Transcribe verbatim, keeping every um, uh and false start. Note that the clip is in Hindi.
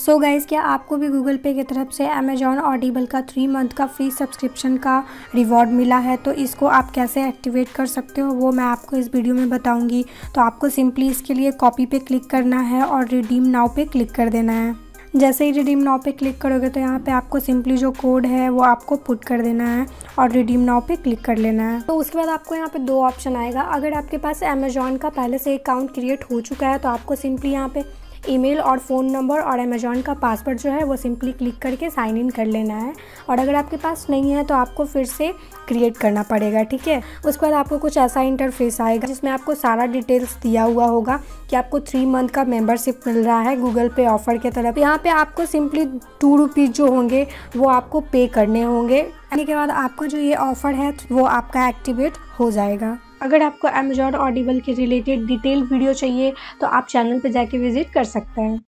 सो गाइज़, क्या आपको भी गूगल पे की तरफ से अमेजॉन ऑडिबल का थ्री मंथ का फ्री सब्सक्रिप्शन का रिवॉर्ड मिला है, तो इसको आप कैसे एक्टिवेट कर सकते हो वो मैं आपको इस वीडियो में बताऊंगी। तो आपको सिंपली इसके लिए कॉपी पे क्लिक करना है और रिडीम नाउ पे क्लिक कर देना है। जैसे ही रिडीम नाउ पे क्लिक करोगे तो यहाँ पे आपको सिंपली जो कोड है वो आपको पुट कर देना है और रिडीम नाउ पे क्लिक कर लेना है। तो उसके बाद आपको यहाँ पे दो ऑप्शन आएगा। अगर आपके पास अमेजॉन का पहले से अकाउंट क्रिएट हो चुका है तो आपको सिंपली यहाँ पे ईमेल और फ़ोन नंबर और अमेजॉन का पासवर्ड जो है वो सिंपली क्लिक करके साइन इन कर लेना है। और अगर आपके पास नहीं है तो आपको फिर से क्रिएट करना पड़ेगा, ठीक है। उसके बाद आपको कुछ ऐसा इंटरफेस आएगा जिसमें आपको सारा डिटेल्स दिया हुआ होगा कि आपको थ्री मंथ का मेंबरशिप मिल रहा है गूगल पे ऑफ़र के तरफ। यहाँ पे आपको सिंपली टू रुपीज़ जो होंगे वो आपको पे करने होंगे। यानी के बाद आपको जो ये ऑफ़र है वो आपका एक्टिवेट हो जाएगा। अगर आपको अमेजॉन ऑडिबल के रिलेटेड डिटेल वीडियो चाहिए तो आप चैनल पे जाके विजिट कर सकते हैं।